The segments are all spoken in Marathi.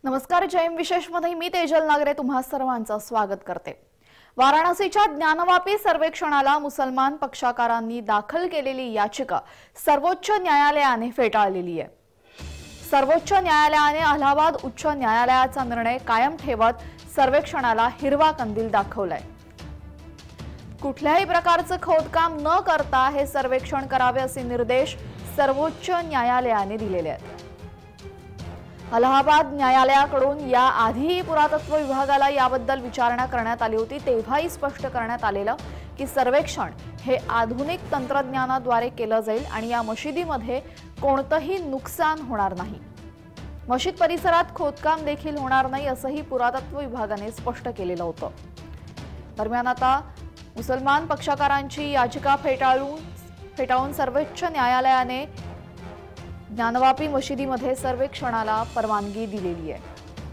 नमस्कार, जयम विशेष मध्ये मी तेजल नागरे तुम्हा सर्वांचं स्वागत करते। वाराणसीच्या ज्ञानवापी सर्वेक्षणाला मुसलमान पक्षकारांनी दाखल केलेली याचिका सर्वोच्च न्यायालयाने फेटाळलेली आहे। सर्वोच्च न्यायालयाने अलाहाबाद उच्च न्यायालयाचा निर्णय कायम ठेवत सर्वेक्षणाला हिरवा कंदील दाखवलाय। कुठल्याही प्रकारचं खोदकाम न करता हे सर्वेक्षण करावे असे निर्देश सर्वोच्च न्यायालयाने दिलेले आहेत। अलाहाबाद न्यायालयाकडून या आधीही पुरातत्व विभागाला याबद्दल विचारणा करण्यात आली होती, तेव्हाही स्पष्ट करण्यात आलेलं की सर्वेक्षण हे आधुनिक तंत्रज्ञानाद्वारे केलं जाईल आणि या मशिदीमध्ये कोणतंही नुकसान होणार नाही। मशीद परिसरात खोदकाम देखील होणार नाही असंही पुरातत्व विभागाने स्पष्ट केलेलं होतं। दरम्यान आता मुसलमान पक्षकारांची याचिका फेटाळून सर्वोच्च न्यायालयाने ज्ञानवापी मशिदीमध्ये सर्वेक्षणाला परवानगी दिलेली आहे।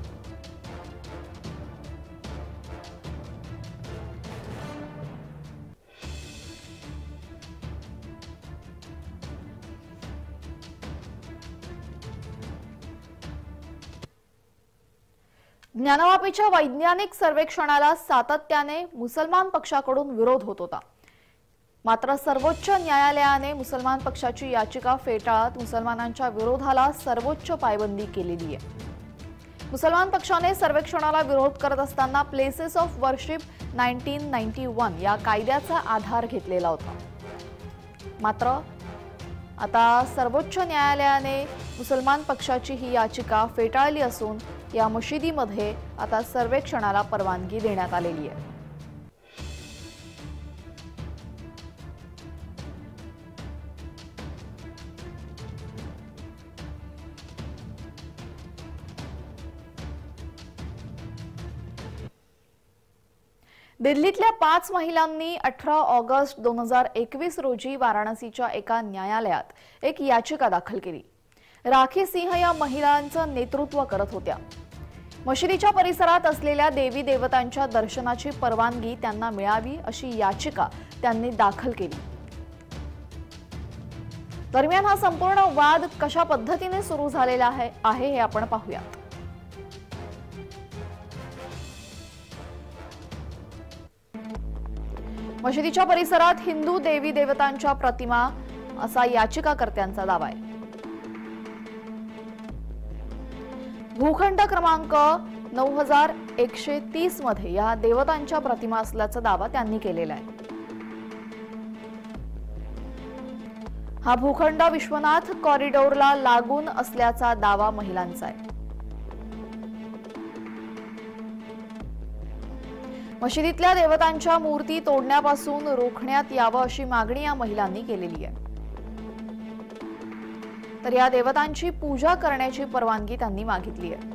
ज्ञानवापीच्या वैज्ञानिक सर्वेक्षणाला सातत्याने मुसलमान पक्षाकडून विरोध होत होता, मात्र सर्वोच्च न्यायालयाने मुसलमान पक्षाची याचिका फेटाळत मुसलमानांच्या विरोधाला सर्वोच्च पायबंदी केलेली आहे। मुसलमान पक्षाने सर्वेक्षणाला विरोध करत असताना प्लेसेस ऑफ वर्शिप 1991 या कायद्याचा आधार घेतलेला होता, मात्र आता सर्वोच्च न्यायालयाने मुसलमान पक्षाची ही याचिका फेटाळली असून या मशिदीमध्ये आता सर्वेक्षणाला परवानगी देण्यात आलेली आहे। दिल्लीतल्या 5 महिलांनी 18 ऑगस्ट 2021 रोजी वाराणसीच्या एका न्यायालयात एक याचिका दाखल केली। राखी सिंह या महिलांचं नेतृत्व करत होत्या। मशिदीच्या परिसरात असलेल्या देवी देवतांच्या दर्शनाची परवानगी त्यांना मिळावी अशी याचिका त्यांनी दाखल केली। दरम्यान हा संपूर्ण वाद कशा पद्धतीने सुरू झालेला आहे हे आपण पाहूयात। मशिदीच्या परिसरात हिंदू देवी देवतांच्या प्रतिमा असा याचिकाकर्त्यांचा दावा आहे। भूखंड क्रमांक 9130 मध्ये या देवतांच्या प्रतिमा असल्याचा दावा त्यांनी केलेला आहे। हा भूखंड विश्वनाथ कॉरिडॉरला लागून असल्याचा दावा महिलांचा आहे। मशिदीतल्या देवतांच्या मूर्ती तोडण्यापासून रोखण्यात यावं अशी मागणी या महिलांनी केलेली आहे, तर या देवतांची पूजा करण्याची परवानगी त्यांनी मागितली आहे।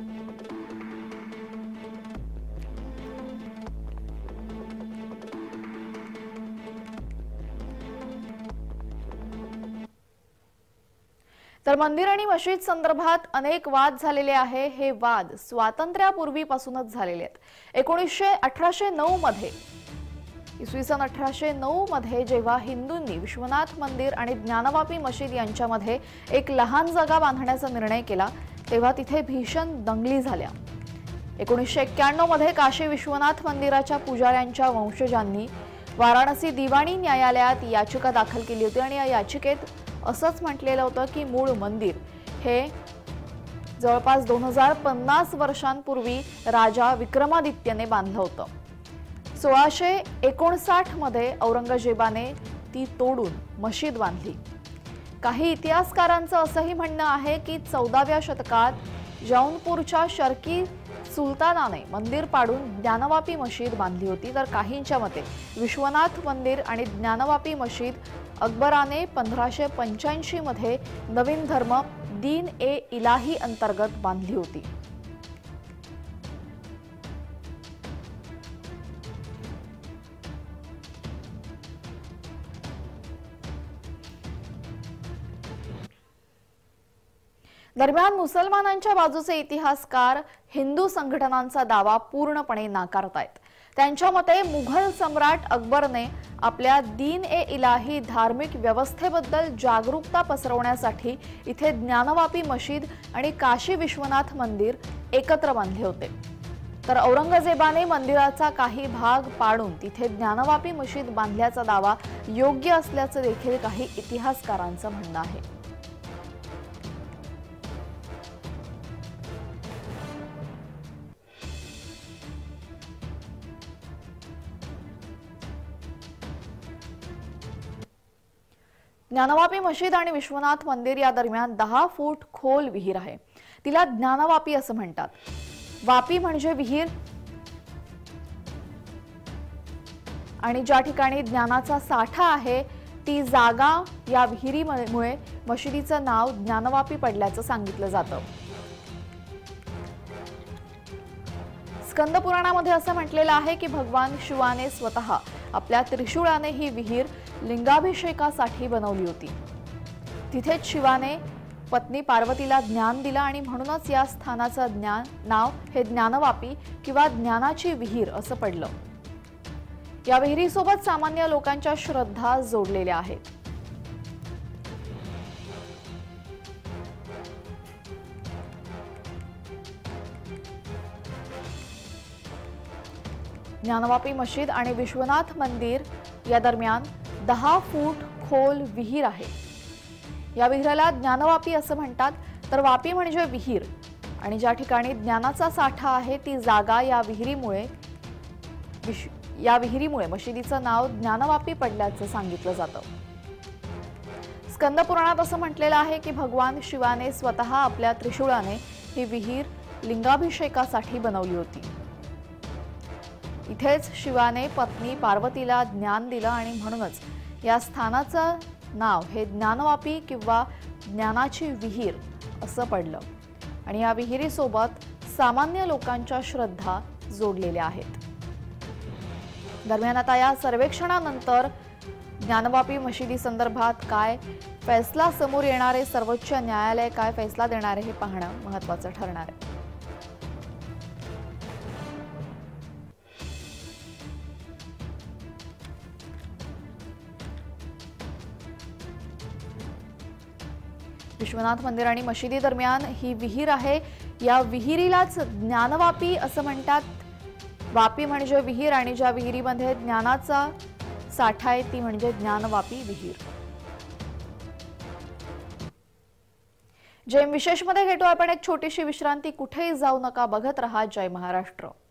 तर मंदिर आणि मशीद संदर्भात अनेक वाद झालेले आहे। हे वाद स्वातंत्र्यापूर्वीपासूनच झालेले आहेत। 1809 मध्ये इसवी सन 1809 मध्ये जेव्हा हिंदूंनी विश्वनाथ मंदिर आणि ज्ञानवापी मशीद यांच्यामध्ये एक लहान जागा बांधण्याचा निर्णय केला, तेव्हा तिथे भीषण दंगली झाल्या। 1991 मध्ये काशी विश्वनाथ मंदिराच्या पुजाऱ्यांच्या वंशजांनी वाराणसी दिवाणी न्यायालयात याचिका दाखल केली होती आणि या याचिकेत असंच म्हटलेलं होतं की मूळ मंदिर हे जवळपास 2050 वर्षांपूर्वी राजा विक्रमादित्यने बांधलं होतं। 1659 मध्ये औरंगजेबाने ती तोडून मशीद बांधली। काही इतिहासकारांचं असंही म्हणणं आहे की 14व्या शतकात जौनपूरच्या शर्की सुलतानाने मंदिर पाडून ज्ञानवापी मशीद बांधली होती, तर काहींच्या मते विश्वनाथ मंदिर आणि ज्ञानवापी मशीद अकबराने 1585 मध्ये नवीन धर्म दीन ए इलाही अंतर्गत बांधली होती। दरम्यान मुसलमानांच्या बाजूचे इतिहासकार हिंदू संघटनांचा दावा पूर्णपणे नाकारतायत। त्यांच्या मते मुघल सम्राट अकबरने आपल्या दीन ए इलाही धार्मिक व्यवस्थेबद्दल जागरूकता पसरवण्यासाठी इथे ज्ञानवापी मशीद आणि काशी विश्वनाथ मंदिर एकत्र बांधले होते। तर औरंगजेबाने मंदिराचा काही भाग पाडून तिथे ज्ञानवापी मशीद बांधल्याचा दावा योग्य असल्याचं देखील काही इतिहासकारांचं म्हणणं आहे। ज्ञानवापी मशीद आणि विश्वनाथ मंदिर या दरम्यान 10 फूट खोल विहीर आहे। तिला ज्ञानवापी असं म्हणतात। वापी म्हणजे विहीर आणि ज्या ठिकाणी ज्ञानाचा साठा आहे ती जागा या विहिरीमुळे मशिदीचं नाव ज्ञानवापी पडल्याचं सांगितलं जातं। स्कंद पुराणामध्ये असं म्हटलेलं आहे की भगवान शिवाने स्वतः आपल्या त्रिशूळाने ही विहीर लिंगाभिषेकासाठी बनवली होती। तिथेच शिवाने पत्नी पार्वतीला ज्ञान दिलं आणि म्हणूनच या स्थानाचं नाव हे ज्ञानवापी किंवा ज्ञानाची विहीर असं पडलं। या विहिरीसोबत सामान्य लोकांच्या श्रद्धा जोडलेल्या आहेत। ज्ञानवापी मशीद आणि विश्वनाथ मंदिर या दरम्यान 10 फूट खोल विहीर आहे। या विहिरीला ज्ञानवापी असं म्हणतात। तर वापी म्हणजे विहीर आणि ज्या ठिकाणी ज्ञानाचा साठा आहे ती जागा या विहिरीमुळे मशिदीचं नाव ज्ञानवापी पडल्याचं सांगितलं जातं। स्कंद पुराणात असं म्हटलेलं आहे की भगवान शिवाने स्वतः आपल्या त्रिशूळाने ही विहीर लिंगाभिषेकासाठी बनवली होती। इथेच शिवाने पत्नी पार्वतीला ज्ञान दिलं आणि म्हणूनच या स्थानाचं नाव हे ज्ञानवापी किंवा ज्ञानाची विहीर असं पडलं आणि या विहिरीसोबत सामान्य लोकांच्या श्रद्धा जोडलेल्या आहेत। दरम्यान आता या सर्वेक्षणानंतर ज्ञानवापी मशिदी संदर्भात काय फैसला समोर येणार आहे, सर्वोच्च न्यायालय काय फैसला देणार आहे हे पाहणं महत्त्वाचं ठरणार आहे। विश्वनाथ मंदिर आणि मशिदी दरम्यान ही विहीर आहे। या विहिरीलाच ज्ञानवापी असं म्हणतात। वापी म्हणजे विहीर आणि ज्या विहिरीमध्ये ज्ञानाचा साठा आहे ती म्हणजे ज्ञानवापी विहीर। जय विशेषमध्ये घेतो आपण एक छोटीशी विश्रांती। कुठेही जाऊ नका, बघत रहा जय महाराष्ट्र।